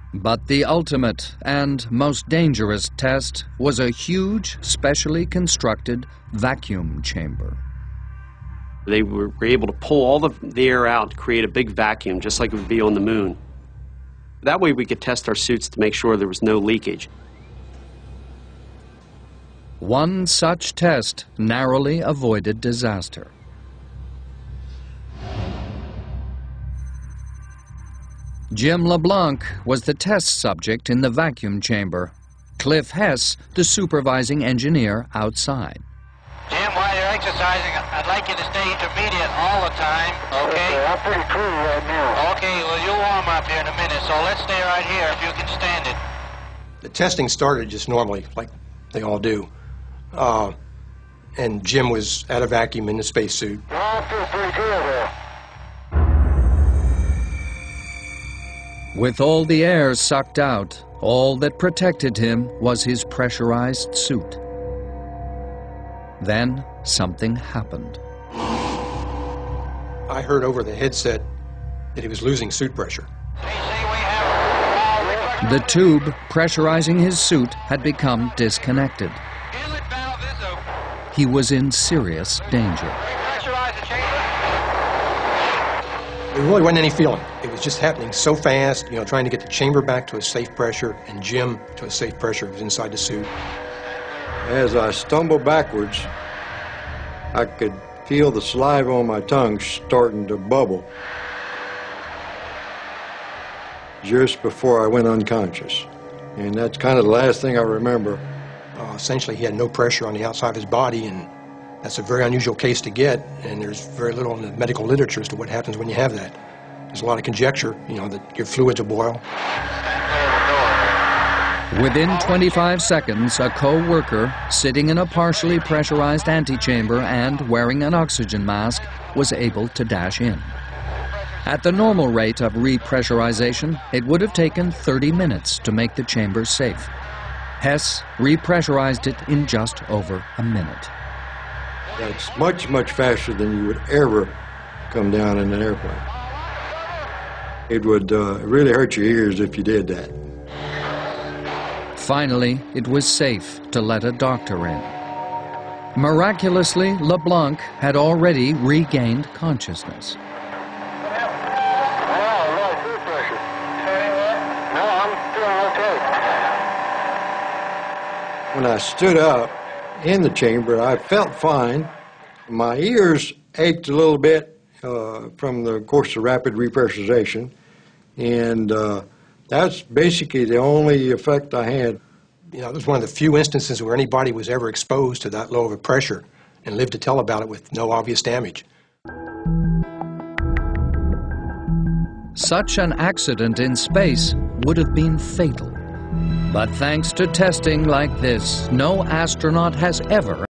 But the ultimate and most dangerous test was a huge, specially constructed vacuum chamber. They were able to pull all the air out, create a big vacuum, just like it would be on the moon. That way we could test our suits to make sure there was no leakage. One such test narrowly avoided disaster. Jim LeBlanc was the test subject in the vacuum chamber. Cliff Hess, the supervising engineer outside. Jim, while you're exercising, I'd like you to stay intermediate all the time, okay? I'm pretty cool right now. Okay, well, you'll warm up here in a minute, so let's stay right here if you can stand it. The testing started just normally, like they all do. And Jim was at a vacuum in the spacesuit. I feel pretty good there. With all the air sucked out, all that protected him was his pressurized suit. Then something happened. I heard over the headset that he was losing suit pressure. The tube pressurizing his suit had become disconnected. He was in serious danger. There really wasn't any feeling. It was just happening so fast, trying to get the chamber back to a safe pressure and Jim to a safe pressure. He was inside the suit. As I stumbled backwards, I could feel the saliva on my tongue starting to bubble just before I went unconscious. And that's kind of the last thing I remember. Essentially, he had no pressure on the outside of his body, and that's a very unusual case to get, and there's very little in the medical literature as to what happens when you have that. There's a lot of conjecture, that your fluids will boil. Within 25 seconds, a co-worker, sitting in a partially pressurized antechamber and wearing an oxygen mask, was able to dash in. At the normal rate of repressurization, it would have taken 30 minutes to make the chamber safe. Hess repressurized it in just over a minute. That's much, much faster than you would ever come down in an airplane. It would really hurt your ears if you did that. Finally, it was safe to let a doctor in. Miraculously, LeBlanc had already regained consciousness. When I stood up in the chamber, I felt fine. My ears ached a little bit from the course of rapid repressurization, and that's basically the only effect I had. It was one of the few instances where anybody was ever exposed to that low of a pressure and lived to tell about it with no obvious damage. Such an accident in space would have been fatal. But thanks to testing like this, no astronaut has ever